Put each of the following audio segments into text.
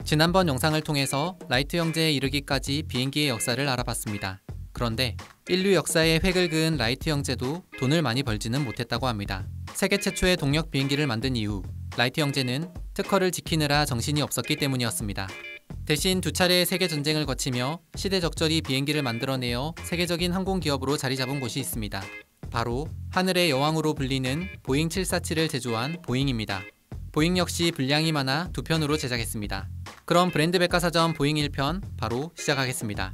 지난번 영상을 통해서 라이트 형제에 이르기까지 비행기의 역사를 알아봤습니다. 그런데 인류 역사에 획을 그은 라이트 형제도 돈을 많이 벌지는 못했다고 합니다. 세계 최초의 동력 비행기를 만든 이후 라이트 형제는 특허를 지키느라 정신이 없었기 때문이었습니다. 대신 두 차례의 세계전쟁을 거치며 시대적절히 비행기를 만들어내어 세계적인 항공기업으로 자리 잡은 곳이 있습니다. 바로 하늘의 여왕으로 불리는 보잉 747을 제조한 보잉입니다. 보잉 역시 분량이 많아 두 편으로 제작했습니다. 그럼 브랜드 백과사전 보잉 1편 바로 시작하겠습니다.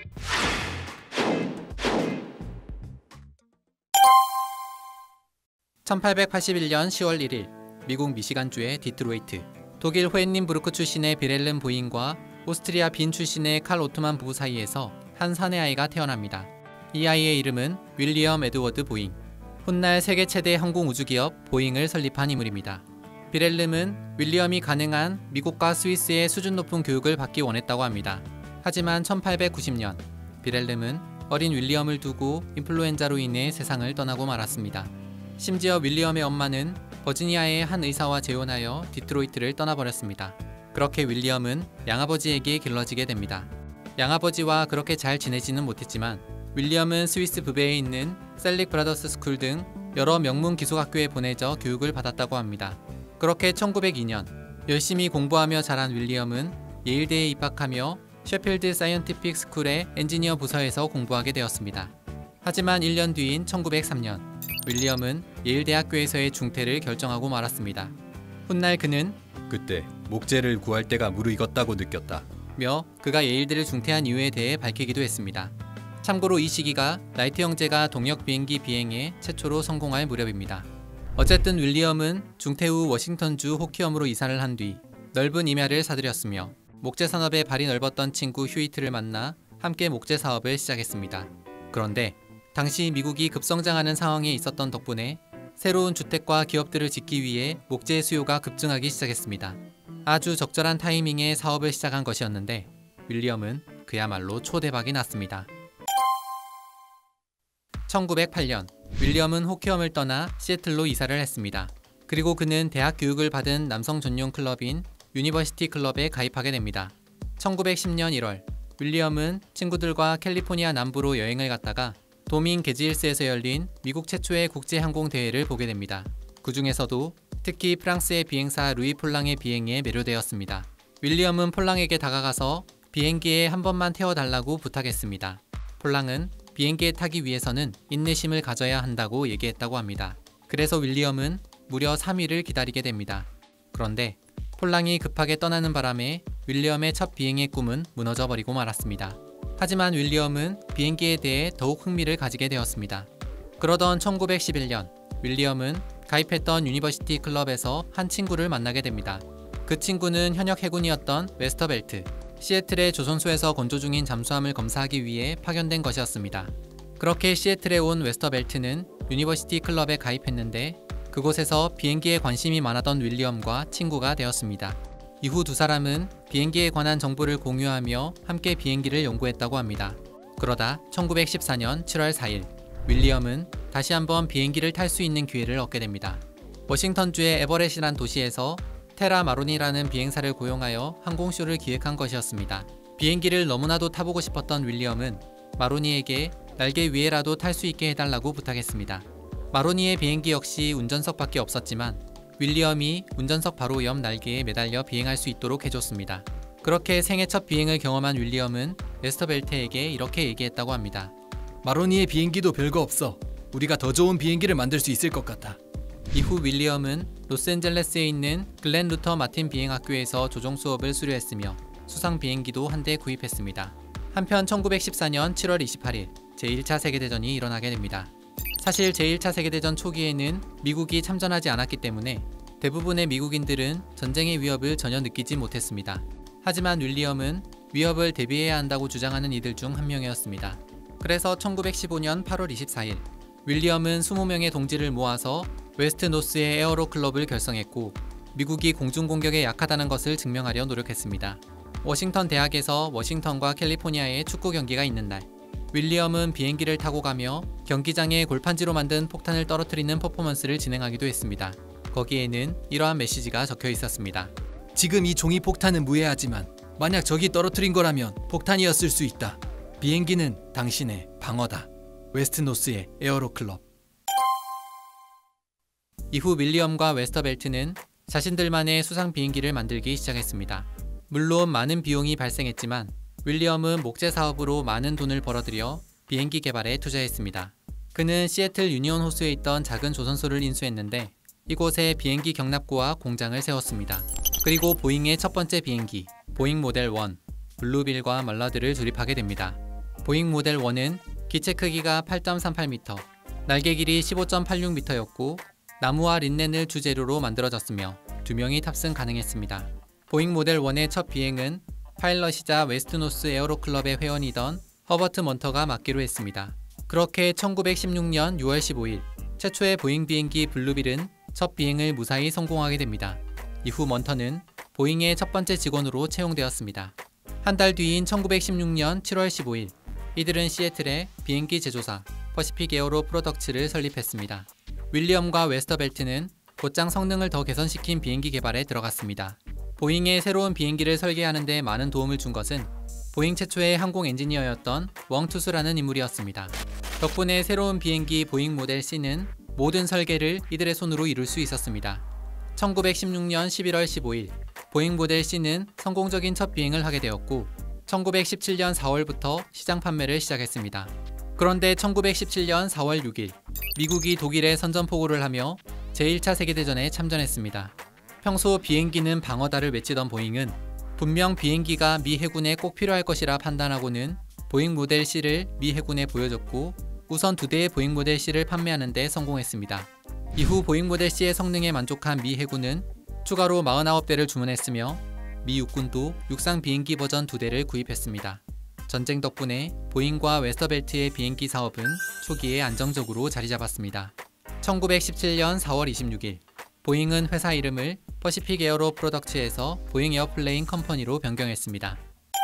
(1881년 10월 1일) 미국 미시간주의 디트로이트, 독일 호헨림부르크 출신의 비렐름 보잉과 오스트리아 빈 출신의 칼 오트만 부부 사이에서 한 사내 아이가 태어납니다. 이 아이의 이름은 윌리엄 에드워드 보잉. 훗날 세계 최대 항공우주기업 보잉을 설립한 인물입니다. 비렐름은 윌리엄이 가능한 미국과 스위스의 수준 높은 교육을 받기 원했다고 합니다. 하지만 1890년 비렐름은 어린 윌리엄을 두고 인플루엔자로 인해 세상을 떠나고 말았습니다. 심지어 윌리엄의 엄마는 버지니아의 한 의사와 재혼하여 디트로이트를 떠나버렸습니다. 그렇게 윌리엄은 양아버지에게 길러지게 됩니다. 양아버지와 그렇게 잘 지내지는 못했지만 윌리엄은 스위스 부베에 있는 셀릭 브라더스 스쿨 등 여러 명문 기숙학교에 보내져 교육을 받았다고 합니다. 그렇게 1902년 열심히 공부하며 자란 윌리엄은 예일대에 입학하며 셰필드 사이언티픽 스쿨의 엔지니어 부서에서 공부하게 되었습니다. 하지만 1년 뒤인 1903년 윌리엄은 예일대학교에서의 중퇴를 결정하고 말았습니다. 훗날 그는 그때 목재를 구할 때가 무르익었다고 느꼈다 며 그가 예일대를 중퇴한 이유에 대해 밝히기도 했습니다. 참고로 이 시기가 라이트 형제가 동력 비행기 비행에 최초로 성공할 무렵입니다. 어쨌든 윌리엄은 중퇴 후 워싱턴주 호키엄으로 이사를 한 뒤 넓은 임야를 사들였으며 목재 산업에 발이 넓었던 친구 휴이트를 만나 함께 목재 사업을 시작했습니다. 그런데 당시 미국이 급성장하는 상황에 있었던 덕분에 새로운 주택과 기업들을 짓기 위해 목재의 수요가 급증하기 시작했습니다. 아주 적절한 타이밍에 사업을 시작한 것이었는데 윌리엄은 그야말로 초대박이 났습니다. 1908년 윌리엄은 호키엄을 떠나 시애틀로 이사를 했습니다. 그리고 그는 대학 교육을 받은 남성 전용 클럽인 유니버시티 클럽에 가입하게 됩니다. 1910년 1월 윌리엄은 친구들과 캘리포니아 남부로 여행을 갔다가 도민 게지힐스에서 열린 미국 최초의 국제항공대회를 보게 됩니다. 그 중에서도 특히 프랑스의 비행사 루이 폴랑의 비행에 매료되었습니다. 윌리엄은 폴랑에게 다가가서 비행기에 한 번만 태워달라고 부탁했습니다. 폴랑은 비행기에 타기 위해서는 인내심을 가져야 한다고 얘기했다고 합니다. 그래서 윌리엄은 무려 3일을 기다리게 됩니다. 그런데 폴랑이 급하게 떠나는 바람에 윌리엄의 첫 비행의 꿈은 무너져 버리고 말았습니다. 하지만 윌리엄은 비행기에 대해 더욱 흥미를 가지게 되었습니다. 그러던 1911년 윌리엄은 가입했던 유니버시티 클럽에서 한 친구를 만나게 됩니다. 그 친구는 현역 해군이었던 웨스터벨트, 시애틀의 조선소에서 건조 중인 잠수함을 검사하기 위해 파견된 것이었습니다. 그렇게 시애틀에 온 웨스터벨트는 유니버시티 클럽에 가입했는데 그곳에서 비행기에 관심이 많았던 윌리엄과 친구가 되었습니다. 이후 두 사람은 비행기에 관한 정보를 공유하며 함께 비행기를 연구했다고 합니다. 그러다 1914년 7월 4일 윌리엄은 다시 한번 비행기를 탈 수 있는 기회를 얻게 됩니다. 워싱턴주의 에버렛이란 도시에서 테라 마로니라는 비행사를 고용하여 항공쇼를 기획한 것이었습니다. 비행기를 너무나도 타보고 싶었던 윌리엄은 마로니에게 날개 위에라도 탈 수 있게 해달라고 부탁했습니다. 마로니의 비행기 역시 운전석밖에 없었지만 윌리엄이 운전석 바로 옆 날개에 매달려 비행할 수 있도록 해줬습니다. 그렇게 생애 첫 비행을 경험한 윌리엄은 웨스터벨트에게 이렇게 얘기했다고 합니다. 마로니의 비행기도 별거 없어. 우리가 더 좋은 비행기를 만들 수 있을 것 같아. 이후 윌리엄은 로스앤젤레스에 있는 글렌 루터 마틴 비행학교에서 조종 수업을 수료했으며 수상 비행기도 한 대 구입했습니다. 한편 1914년 7월 28일 제1차 세계대전이 일어나게 됩니다. 사실 제1차 세계대전 초기에는 미국이 참전하지 않았기 때문에 대부분의 미국인들은 전쟁의 위협을 전혀 느끼지 못했습니다. 하지만 윌리엄은 위협을 대비해야 한다고 주장하는 이들 중 한 명이었습니다. 그래서 1915년 8월 24일 윌리엄은 20명의 동지를 모아서 웨스트 노스의 에어로 클럽을 결성했고 미국이 공중공격에 약하다는 것을 증명하려 노력했습니다. 워싱턴 대학에서 워싱턴과 캘리포니아의 축구 경기가 있는 날 윌리엄은 비행기를 타고 가며 경기장에 골판지로 만든 폭탄을 떨어뜨리는 퍼포먼스를 진행하기도 했습니다. 거기에는 이러한 메시지가 적혀 있었습니다. 지금 이 종이 폭탄은 무해하지만 만약 적이 떨어뜨린 거라면 폭탄이었을 수 있다. 비행기는 당신의 방어다. 웨스트노스의 에어로클럽. 이후 윌리엄과 웨스터벨트는 자신들만의 수상 비행기를 만들기 시작했습니다. 물론 많은 비용이 발생했지만 윌리엄은 목재 사업으로 많은 돈을 벌어들여 비행기 개발에 투자했습니다. 그는 시애틀 유니온 호수에 있던 작은 조선소를 인수했는데 이곳에 비행기 경납고와 공장을 세웠습니다. 그리고 보잉의 첫 번째 비행기 보잉 모델 1 블루빌과 멀라드를 조립하게 됩니다. 보잉 모델 1은 기체 크기가 8.38m, 날개 길이 15.86m였고 나무와 린넨을 주재료로 만들어졌으며 2명이 탑승 가능했습니다. 보잉 모델 1의 첫 비행은 파일럿이자 웨스트노스 에어로클럽의 회원이던 허버트 먼터가 맡기로 했습니다. 그렇게 1916년 6월 15일 최초의 보잉 비행기 블루빌은 첫 비행을 무사히 성공하게 됩니다. 이후 먼터는 보잉의 첫 번째 직원으로 채용되었습니다. 한 달 뒤인 1916년 7월 15일 이들은 시애틀에 비행기 제조사 퍼시픽 에어로 프로덕츠를 설립했습니다. 윌리엄과 웨스터벨트는 곧장 성능을 더 개선시킨 비행기 개발에 들어갔습니다. 보잉의 새로운 비행기를 설계하는 데 많은 도움을 준 것은 보잉 최초의 항공 엔지니어였던 웡투스라는 인물이었습니다. 덕분에 새로운 비행기 보잉 모델 C는 모든 설계를 이들의 손으로 이룰 수 있었습니다. 1916년 11월 15일 보잉 모델 C는 성공적인 첫 비행을 하게 되었고 1917년 4월부터 시장 판매를 시작했습니다. 그런데 1917년 4월 6일 미국이 독일에 선전포고를 하며 제1차 세계대전에 참전했습니다. 평소 비행기는 방어다를 외치던 보잉은 분명 비행기가 미 해군에 꼭 필요할 것이라 판단하고는 보잉 모델 C를 미 해군에 보여줬고 우선 2대의 보잉 모델 C를 판매하는 데 성공했습니다. 이후 보잉 모델 C의 성능에 만족한 미 해군은 추가로 49대를 주문했으며 미 육군도 육상 비행기 버전 2대를 구입했습니다. 전쟁 덕분에 보잉과 웨스터벨트의 비행기 사업은 초기에 안정적으로 자리 잡았습니다. 1917년 4월 26일 보잉은 회사 이름을 퍼시픽 에어로 프로덕츠에서 보잉 에어플레인 컴퍼니로 변경했습니다.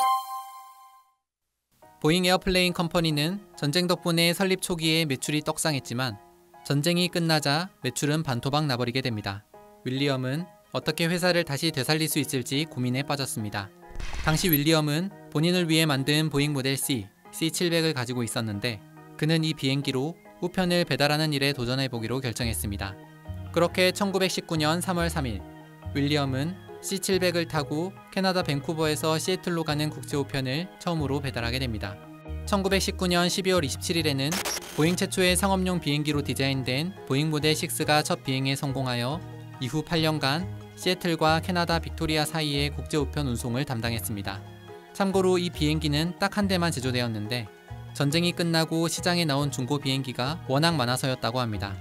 보잉 에어플레인 컴퍼니는 전쟁 덕분에 설립 초기에 매출이 떡상했지만 전쟁이 끝나자 매출은 반토막 나버리게 됩니다. 윌리엄은 어떻게 회사를 다시 되살릴 수 있을지 고민에 빠졌습니다. 당시 윌리엄은 본인을 위해 만든 보잉 모델 C, C700을 가지고 있었는데 그는 이 비행기로 우편을 배달하는 일에 도전해보기로 결정했습니다. 그렇게 1919년 3월 3일 윌리엄은 C700을 타고 캐나다 밴쿠버에서 시애틀로 가는 국제우편을 처음으로 배달하게 됩니다. 1919년 12월 27일에는 보잉 최초의 상업용 비행기로 디자인된 보잉 모델 6가 첫 비행에 성공하여 이후 8년간 시애틀과 캐나다 빅토리아 사이의 국제우편 운송을 담당했습니다. 참고로 이 비행기는 딱 한 대만 제조되었는데 전쟁이 끝나고 시장에 나온 중고 비행기가 워낙 많아서였다고 합니다.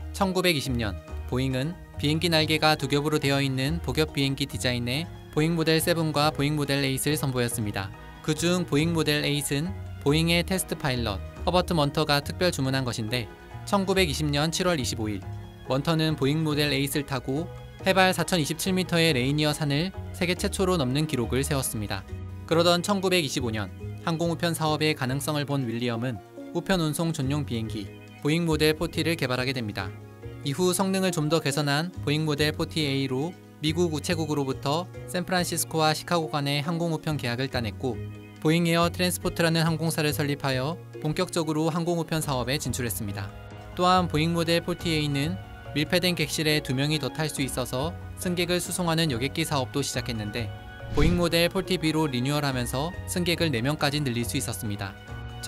1920년 보잉은 비행기 날개가 2겹으로 되어 있는 복엽 비행기 디자인의 보잉 모델 7과 보잉 모델 8을 선보였습니다. 그중 보잉 모델 8은 보잉의 테스트 파일럿 허버트 먼터가 특별 주문한 것인데 1920년 7월 25일 먼터는 보잉 모델 8을 타고 해발 4027m의 레이니어 산을 세계 최초로 넘는 기록을 세웠습니다. 그러던 1925년 항공우편 사업의 가능성을 본 윌리엄은 우편 운송 전용 비행기 보잉 모델 40를 개발하게 됩니다. 이후 성능을 좀 더 개선한 보잉 모델 40A로 미국 우체국으로부터 샌프란시스코와 시카고 간의 항공우편 계약을 따냈고 보잉 에어 트랜스포트라는 항공사를 설립하여 본격적으로 항공우편 사업에 진출했습니다. 또한 보잉 모델 40A는 밀폐된 객실에 2명이 더 탈 수 있어서 승객을 수송하는 여객기 사업도 시작했는데 보잉 모델 40B로 리뉴얼하면서 승객을 4명까지 늘릴 수 있었습니다.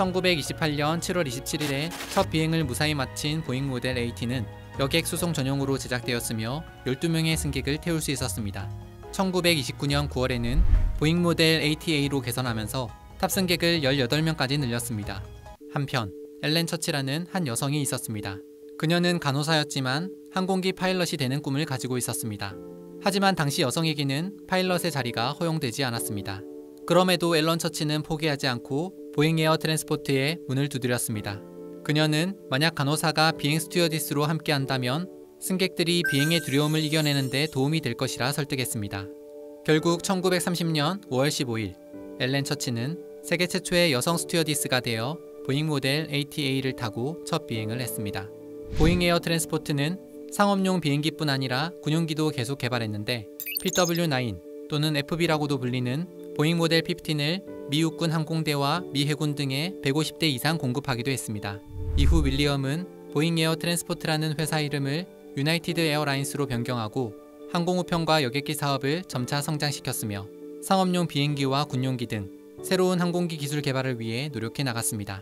1928년 7월 27일에 첫 비행을 무사히 마친 보잉 모델 80는 여객 수송 전용으로 제작되었으며 12명의 승객을 태울 수 있었습니다. 1929년 9월에는 보잉 모델 80A로 개선하면서 탑승객을 18명까지 늘렸습니다. 한편 엘렌 처치라는 한 여성이 있었습니다. 그녀는 간호사였지만 항공기 파일럿이 되는 꿈을 가지고 있었습니다. 하지만 당시 여성에게는 파일럿의 자리가 허용되지 않았습니다. 그럼에도 앨런 처치는 포기하지 않고 보잉 에어 트랜스포트에 문을 두드렸습니다. 그녀는 만약 간호사가 비행 스튜어디스로 함께 한다면 승객들이 비행의 두려움을 이겨내는 데 도움이 될 것이라 설득했습니다. 결국 1930년 5월 15일 엘렌 처치는 세계 최초의 여성 스튜어디스가 되어 보잉 모델 80A를 타고 첫 비행을 했습니다. 보잉 에어 트랜스포트는 상업용 비행기뿐 아니라 군용기도 계속 개발했는데 PW9, 또는 FB라고도 불리는 보잉 모델 15을 미 육군 항공대와 미 해군 등에 150대 이상 공급하기도 했습니다. 이후 윌리엄은 보잉 에어 트랜스포트라는 회사 이름을 유나이티드 에어라인스로 변경하고 항공우편과 여객기 사업을 점차 성장시켰으며 상업용 비행기와 군용기 등 새로운 항공기 기술 개발을 위해 노력해 나갔습니다.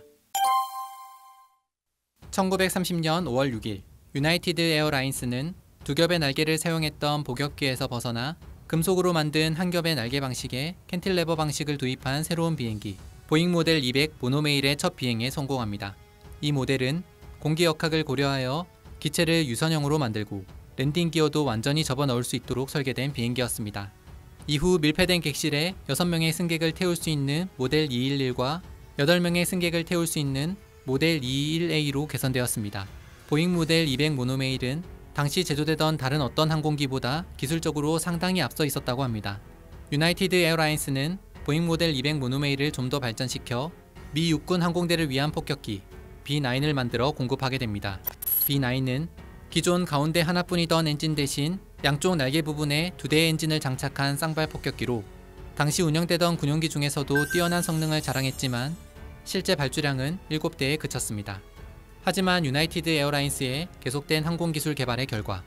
1930년 5월 6일 유나이티드 에어라인스는 두 겹의 날개를 사용했던 복엽기에서 벗어나 금속으로 만든 한 겹의 날개 방식의 캔틸레버 방식을 도입한 새로운 비행기 보잉 모델 200 모노메일의 첫 비행에 성공합니다. 이 모델은 공기 역학을 고려하여 기체를 유선형으로 만들고 랜딩 기어도 완전히 접어넣을 수 있도록 설계된 비행기였습니다. 이후 밀폐된 객실에 6명의 승객을 태울 수 있는 모델 211과 8명의 승객을 태울 수 있는 모델 221A로 개선되었습니다. 보잉 모델 200 모노메일은 당시 제조되던 다른 어떤 항공기보다 기술적으로 상당히 앞서 있었다고 합니다. 유나이티드 에어라인스는 보잉 모델 200 모노메일을 좀 더 발전시켜 미 육군 항공대를 위한 폭격기 B9을 만들어 공급하게 됩니다. B9은 기존 가운데 하나뿐이던 엔진 대신 양쪽 날개 부분에 2대의 엔진을 장착한 쌍발 폭격기로 당시 운영되던 군용기 중에서도 뛰어난 성능을 자랑했지만 실제 발주량은 7대에 그쳤습니다. 하지만 유나이티드 에어라인스의 계속된 항공기술 개발의 결과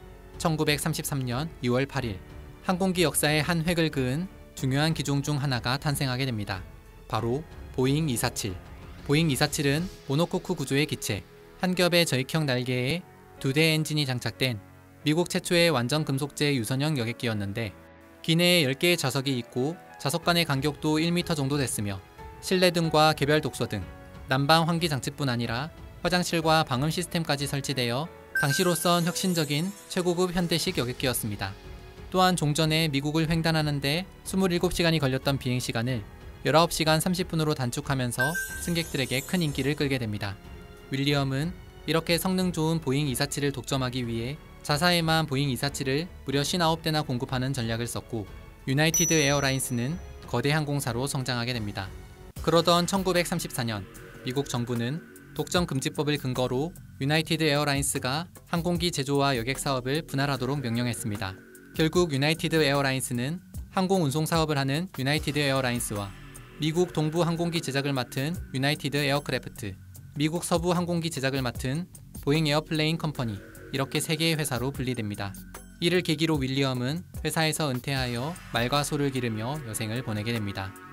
1933년 2월 8일 항공기 역사의 한 획을 그은 중요한 기종 중 하나가 탄생하게 됩니다. 바로 보잉 247. 보잉 247은 모노코크 구조의 기체, 한 겹의 저익형 날개에 2대의 엔진이 장착된 미국 최초의 완전 금속제 유선형 여객기였는데 기내에 10개의 좌석이 있고 좌석 간의 간격도 1m 정도 됐으며 실내 등과 개별 독서 등 난방 환기 장치뿐 아니라 화장실과 방음 시스템까지 설치되어 당시로선 혁신적인 최고급 현대식 여객기였습니다. 또한 종전에 미국을 횡단하는 데 27시간이 걸렸던 비행시간을 19시간 30분으로 단축하면서 승객들에게 큰 인기를 끌게 됩니다. 윌리엄은 이렇게 성능 좋은 보잉 247을 독점하기 위해 자사에만 보잉 247을 무려 59대나 공급하는 전략을 썼고 유나이티드 에어라인스는 거대 항공사로 성장하게 됩니다. 그러던 1934년 미국 정부는 독점금지법을 근거로 유나이티드 에어라인스가 항공기 제조와 여객 사업을 분할하도록 명령했습니다. 결국 유나이티드 에어라인스는 항공 운송 사업을 하는 유나이티드 에어라인스와 미국 동부 항공기 제작을 맡은 유나이티드 에어크래프트, 미국 서부 항공기 제작을 맡은 보잉 에어플레인 컴퍼니 이렇게 3개의 회사로 분리됩니다. 이를 계기로 윌리엄은 회사에서 은퇴하여 말과 소를 기르며 여생을 보내게 됩니다.